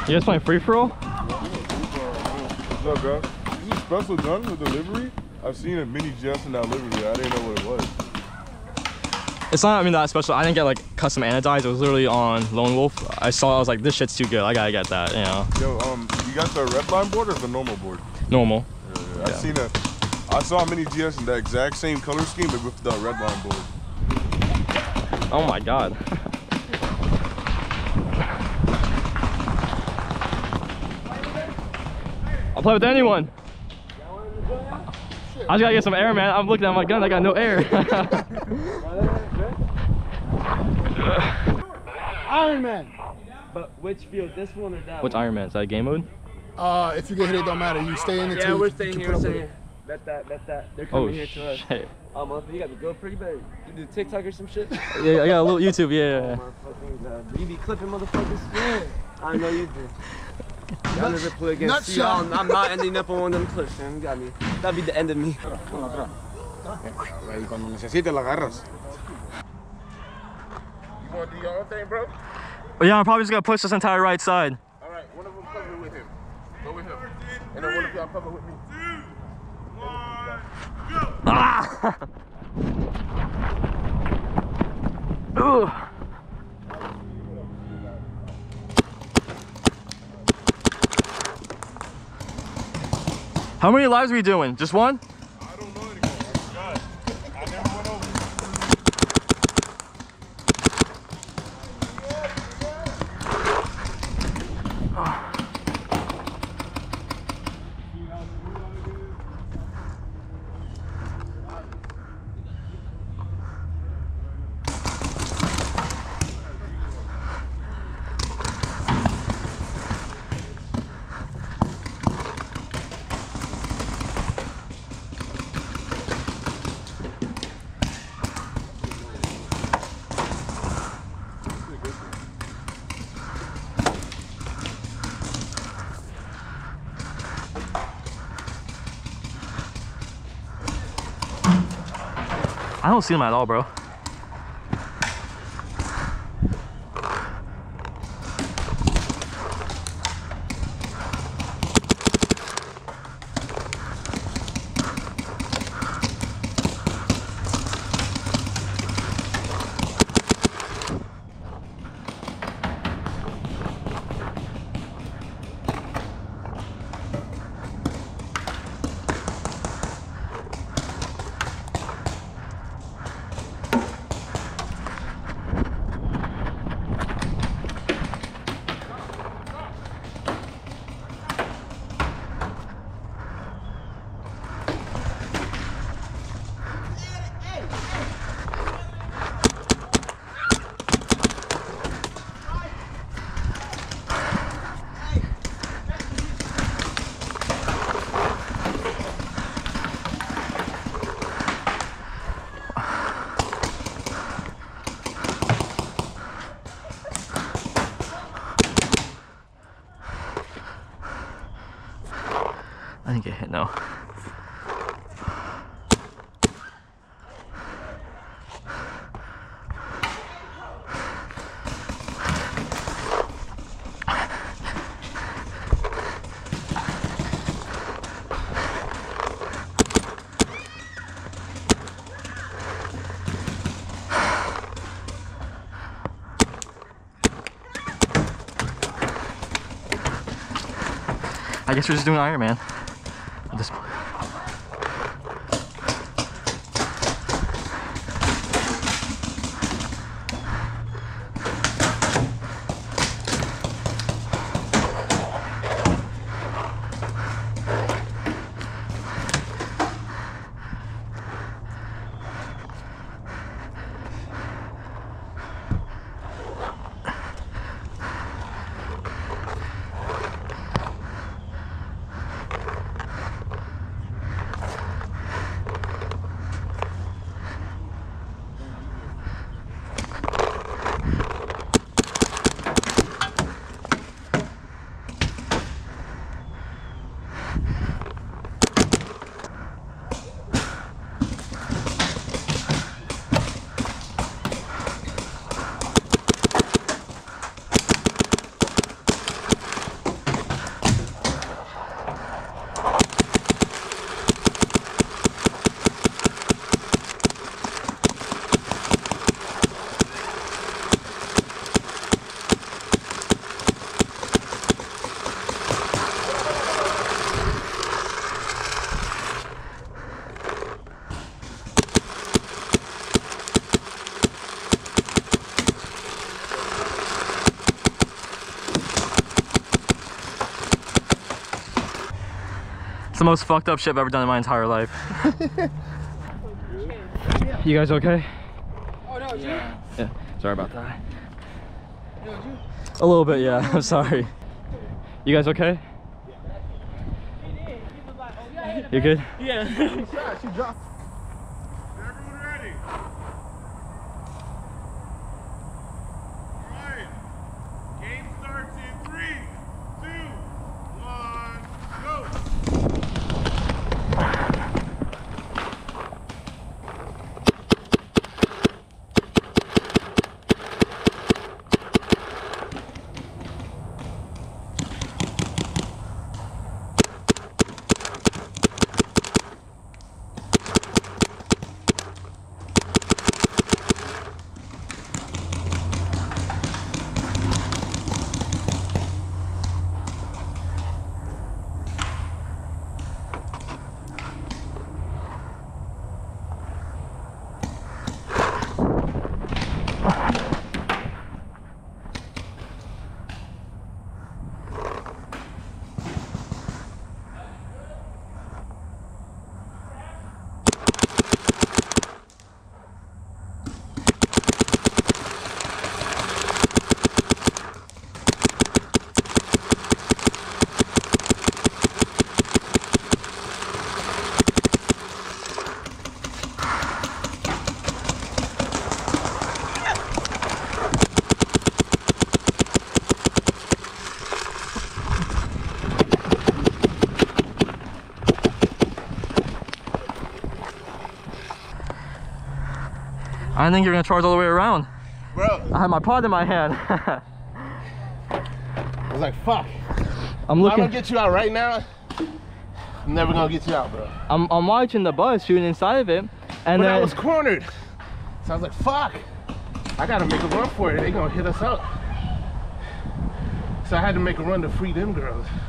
You guys playing free for all? What's up, guys? Is this special done the delivery? I've seen a mini Jess in that livery. I didn't know what it was. It's not, I mean, that special. I didn't get like custom anodized. It was literally on Lone Wolf. I saw, I was like, this shit's too good. I gotta get that, you know. Yo, you got the red line board or the normal board? Normal. Yeah. I saw a mini GS in that exact same color scheme, but with the red line board. Oh my god. I'll play with anyone. I just gotta get some air, man. I'm looking at my gun, I got no air. Iron Man. But which field, this one or that What's one? Iron Man? Is that game mode? If you get hit, it don't matter. You stay in the Yeah, we're staying here. Let that. They're coming here to us. Shit. You got the GoPro, you better do TikTok or some shit. Yeah, I got a little YouTube, yeah. You be clipping motherfuckers? Yeah. I know you do. I'll never play against you. Nutshell. I'm not ending up on one of them clips, man. You got me. That'd be the end of me. Ahí cuando necesites la agarras. You want to do your own thing, bro? Oh, yeah, I'm probably just gonna push this entire right side. All right, one of them cover with him. Go with him. And then one of y'all cover with me. 2, 1, go! Ah! Ugh. How many lives are we doing? Just one? I don't know anymore. I forgot. I never went over. I don't see them at all, bro. I didn't get hit, no. I guess we're just doing Iron Man at this point. It's the most fucked up shit I've ever done in my entire life. You guys okay? Oh, no, you? Yeah. Sorry about that. No, you? A little bit, yeah. I'm sorry. You guys okay? You good? Yeah. She dropped. Everyone ready? Alright. Game starts in 3, 2, 1, go! I didn't think you were gonna charge all the way around. Bro, I had my pod in my hand. I was like, fuck. I'm If I looking. don't get you out right now, I'm never gonna get you out, bro. I'm watching the bus shooting inside of it, and But then I was cornered. So I was like, fuck. I gotta make a run for it. They gonna hit us up. So I had to make a run to free them girls.